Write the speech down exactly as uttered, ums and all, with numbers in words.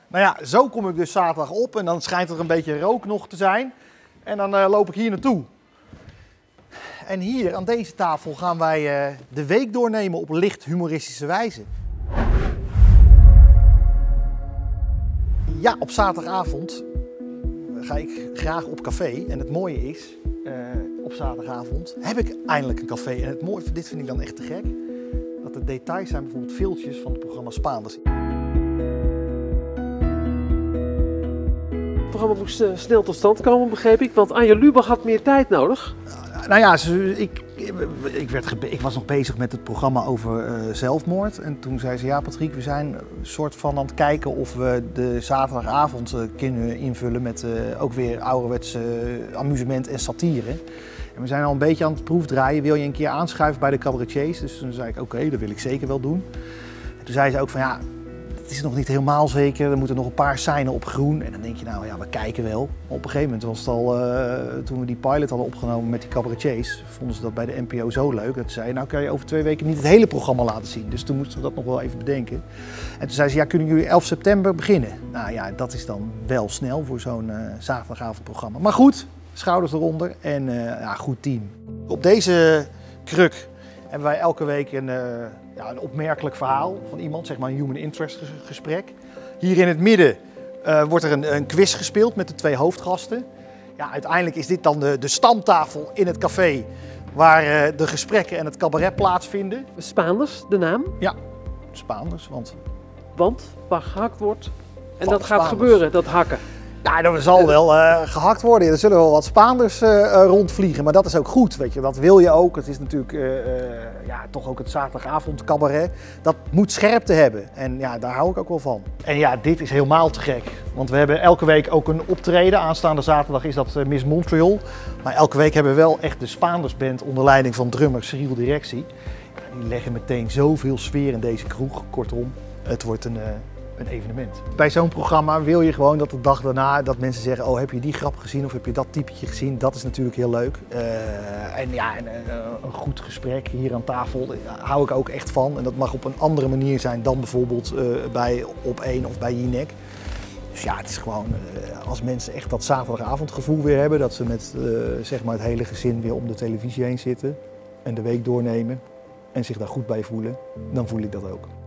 Nou ja, zo kom ik dus zaterdag op en dan schijnt er een beetje rook nog te zijn. En dan uh, loop ik hier naartoe. En hier aan deze tafel gaan wij uh, de week doornemen op licht humoristische wijze. Ja, op zaterdagavond ga ik graag op café. En het mooie is, uh, op zaterdagavond heb ik eindelijk een café. En het mooie, dit vind ik dan echt te gek, dat de details zijn bijvoorbeeld filmpjes van het programma Spaanders. Het programma moest uh, snel tot stand komen, begreep ik, want Anja Lubach had meer tijd nodig. Uh, nou ja, ik, ik, werd ik was nog bezig met het programma over uh, zelfmoord. En toen zei ze, ja Patrick, we zijn een soort van aan het kijken of we de zaterdagavond uh, kunnen invullen met uh, ook weer ouderwetse uh, amusement en satire. En we zijn al een beetje aan het proefdraaien, wil je een keer aanschuiven bij de cabaretiers? Dus toen zei ik, oké, okay, dat wil ik zeker wel doen. En toen zei ze ook van, ja, het is nog niet helemaal zeker, er moeten nog een paar seinen op groen. En dan denk je, nou ja, we kijken wel. Maar op een gegeven moment was het al, uh, toen we die pilot hadden opgenomen met die cabaretiers, vonden ze dat bij de N P O zo leuk. Dat ze zeiden, nou kan je over twee weken niet het hele programma laten zien. Dus toen moesten we dat nog wel even bedenken. En toen zei ze, ja, kunnen jullie elf september beginnen? Nou ja, dat is dan wel snel voor zo'n uh, zaterdagavondprogramma. Maar goed, schouders eronder en uh, ja, goed team. Op deze kruk hebben wij elke week een, uh, ja, een opmerkelijk verhaal van iemand, zeg maar een human interest gesprek. Hier in het midden uh, wordt er een, een quiz gespeeld met de twee hoofdgasten. Ja, uiteindelijk is dit dan de, de stamtafel in het café waar uh, de gesprekken en het cabaret plaatsvinden. Spaanders, de naam? Ja, Spaanders, want... Want waar gehakt wordt en Van dat gaat Spaanders. gebeuren, dat hakken. Ja, er zal wel uh, gehakt worden. Er zullen wel wat Spaanders uh, uh, rondvliegen, maar dat is ook goed, weet je. Dat wil je ook. Het is natuurlijk uh, uh, ja, toch ook het zaterdagavond cabaret. Dat moet scherpte hebben en ja, daar hou ik ook wel van. En ja, dit is helemaal te gek. Want we hebben elke week ook een optreden. Aanstaande zaterdag is dat uh, Miss Montreal. Maar elke week hebben we wel echt de Spaandersband onder leiding van drummer Cyril Directie. Ja, die leggen meteen zoveel sfeer in deze kroeg. Kortom, het wordt een... Uh, een evenement. Bij zo'n programma wil je gewoon dat de dag daarna dat mensen zeggen, oh heb je die grap gezien of heb je dat typetje gezien, dat is natuurlijk heel leuk. Uh, en ja, en, uh, een goed gesprek hier aan tafel, daar hou ik ook echt van. En dat mag op een andere manier zijn dan bijvoorbeeld uh, bij Op één of bij Jinek. Dus ja, het is gewoon, uh, als mensen echt dat zaterdagavondgevoel weer hebben, dat ze met uh, zeg maar het hele gezin weer om de televisie heen zitten en de week doornemen en zich daar goed bij voelen, dan voel ik dat ook.